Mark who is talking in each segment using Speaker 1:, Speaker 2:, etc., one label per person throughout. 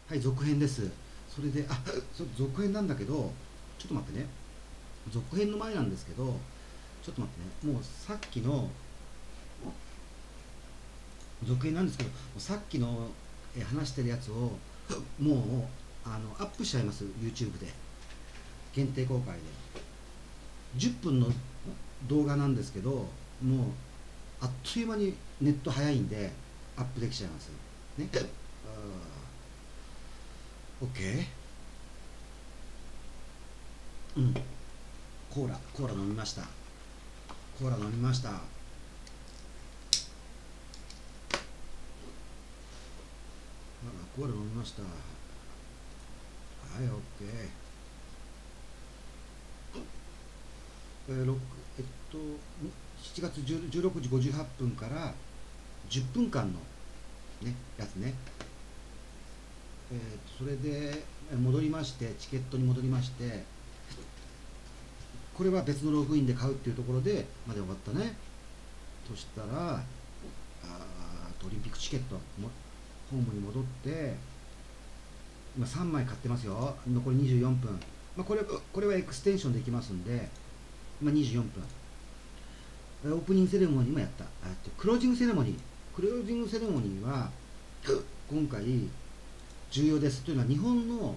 Speaker 1: はい、続編です。それで、続編なんだけど、ちょっと待ってね。続編の前なんですけど、ちょっと待ってね。もうさっきの、続編なんですけど、さっきの話してるやつを、もう、アップしちゃいます、YouTube で。限定公開で。10分の動画なんですけど、もう、あっという間にネット早いんで、アップできちゃいます。ね。OK。うん。コーラ飲みました。コーラ飲みました。コーラ飲みました。はい、OK。6えっと7月16時58分から10分間のねやつね。それで戻りまして、チケットに戻りまして、これは別のログインで買うっていうところでまで終わったね。そしたらオリンピックチケットもホームに戻って、今3枚買ってますよ。残り24分。これはエクステンションできますんで、今24分。オープニングセレモニーもやった。クロージングセレモニー。クロージングセレモニーは、今回、重要です。というのは、日本の、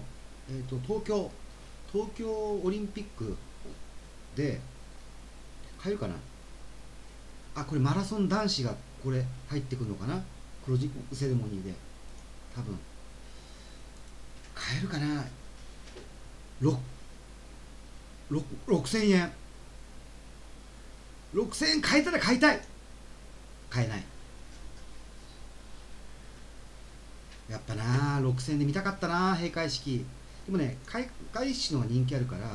Speaker 1: 東京オリンピックで、入るかな。これマラソン男子が、これ、入ってくるのかな。クロージングセレモニーで。多分、買えるかな。6000円。6000円買えたら買いたい。買えない。やっぱな、6000円で見たかったな、閉会式。でもね、開会式の方が人気あるから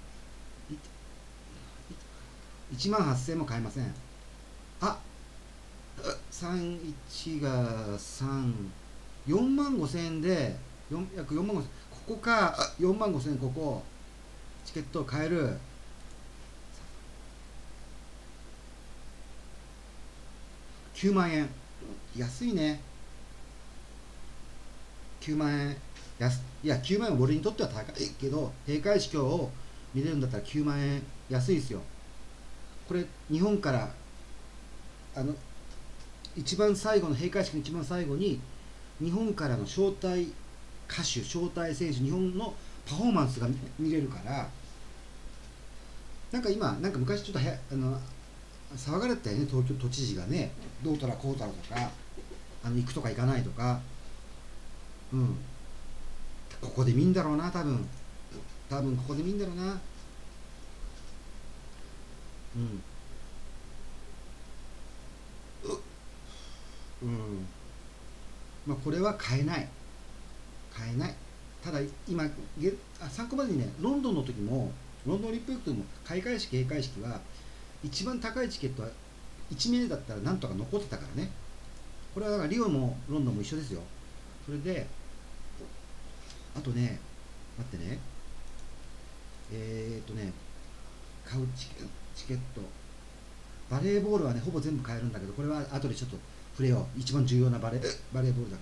Speaker 1: 、1万8000円も買えません。あ、31が3、4万5000円で、約4万5000円、ここか、4万5000円、ここ、チケットを買える。9万円。安いね。9万円。いや、9万円は俺にとっては高いけど、閉会式を見れるんだったら9万円安いですよ。これ、日本から、あの、一番最後の閉会式の一番最後に、日本からの招待歌手、招待選手、日本のパフォーマンスが見れるから、なんか今、なんか昔ちょっと騒がれてたよね、東京都知事がね、どうたらこうたらとか、行くとか行かないとか、うん、ここで見んだろうな、多分ここで見んだろうな。うん、うん、これは買えない。ただ今参考までにね、ロンドンの時も、ロンドンオリンピックも開会式閉会式は一番高いチケットは1名だったらなんとか残ってたからね。これはだからリオもロンドンも一緒ですよ。それで、あとね、待ってね、買うチケット、バレーボールはねほぼ全部買えるんだけど、これは後でちょっと触れよう。一番重要なバレーボールだから。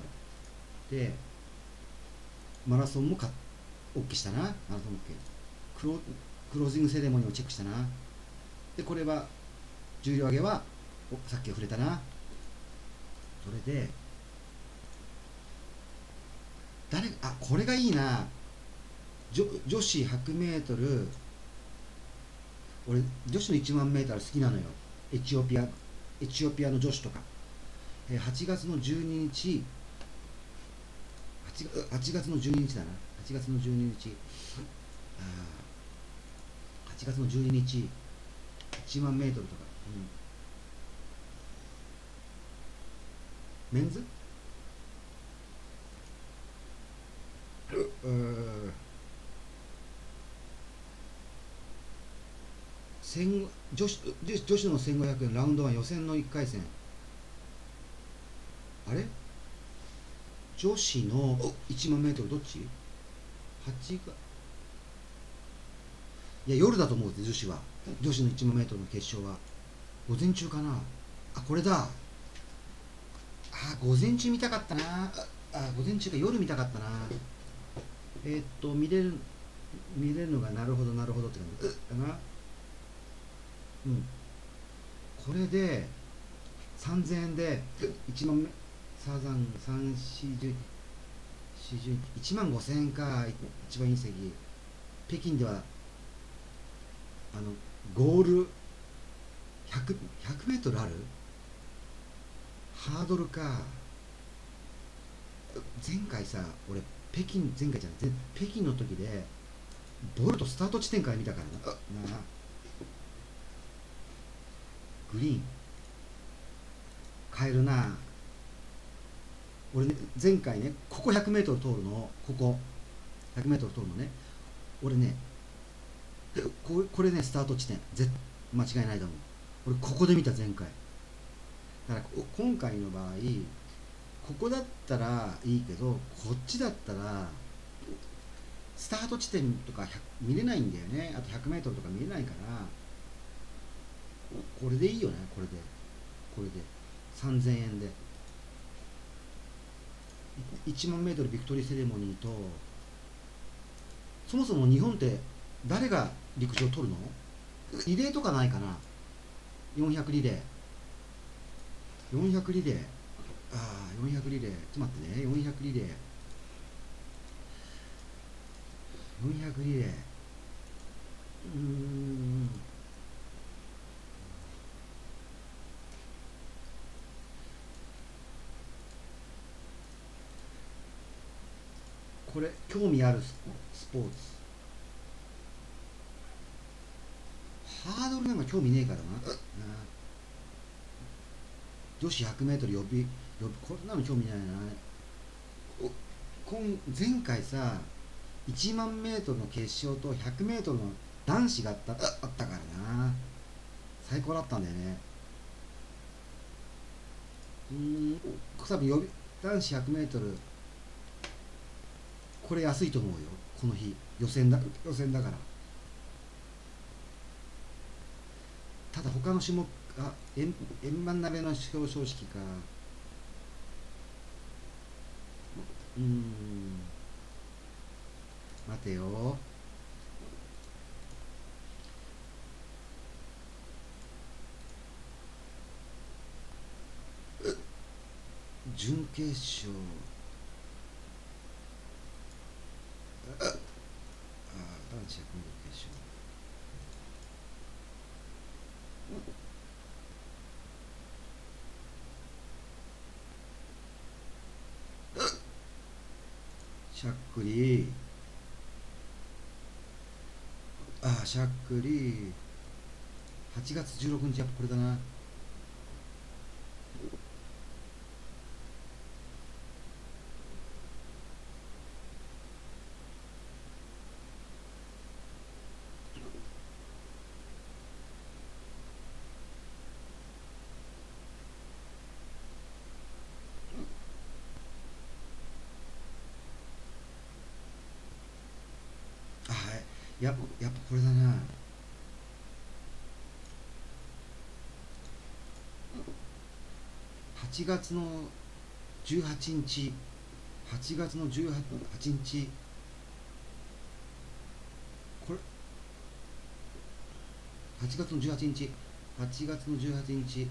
Speaker 1: で、マラソンもOK したな。マラソン OK。クロージングセレモニーをチェックしたな。で、これは重量上げはさっき触れたな。それで、これがいいな。女子 100m、 俺女子の1万メートル好きなのよ。エチオピアの女子とか、8月の12日、8月の12日だな。8月の12日、8月の12日、1万メートルとか、メンズ、女子の1500円ラウンド1予選の1回戦。あれ、女子の1万メートルどっち？ 8 が、いや夜だと思う。女子の1万メートルの決勝は午前中かな。これだ。午前中見たかったな。 午前中か夜見たかったな。見れるのがなるほどなるほどって感じだな。うん。これで3000円で1万サザン340 1万5000円か。一番いい席。北京ではあのゴール100メートルある。ハードルか。前回さ、俺前回じゃない北京の時でボルトスタート地点から見たからな。グリーン変えるな。俺ね、前回ね、ここ 100m 通るの。ここ 100m 通るのね。俺ね、これね、スタート地点間違いないと思う。俺ここで見た、前回。だから今回の場合、ここだったらいいけど、こっちだったらスタート地点とか見れないんだよね。あと 100m とか見れないから、これでいいよね。これで3000円で1万メートルビクトリーセレモニーと。そもそも日本って誰が陸上取るの？リレーとかないかな。400リレー400リレー400リレー、ちょっと待ってね。400リレー400リレーこれ興味あるスポーツ。ハードルなんか興味ねえからな。女子 100m こんなの興味ないな。前回さ、1万メートルの決勝と100メートルの男子があったからな。最高だったんだよね。多分男子100メートル、これ安いと思うよ。この日予選だから。ただ他の種目、円盤投げの表彰式か。待てよ。準決勝。男子100メートル決勝。しゃっくりしゃっくり。8月16日、やっぱこれだな。やっぱこれだな。8月の18日8月の18日、これ8月の18日8月の18日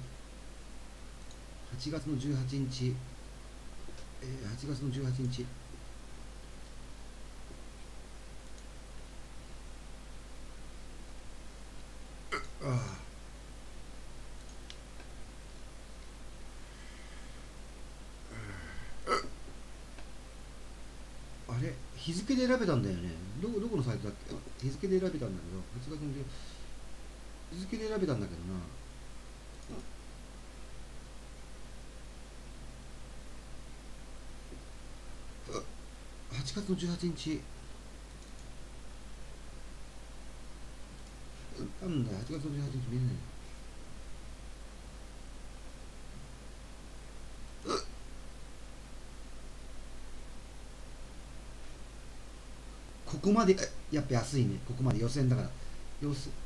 Speaker 1: 8月の18日8月の18日。あれ日付で選べたんだよね。どこのサイトだっけ。日付で選べたんだけど、8月の日付で選べたんだけどな。8月の18日なんだよ。8月の18日見れない。ここまでやっぱ安いね。ここまで予選だから。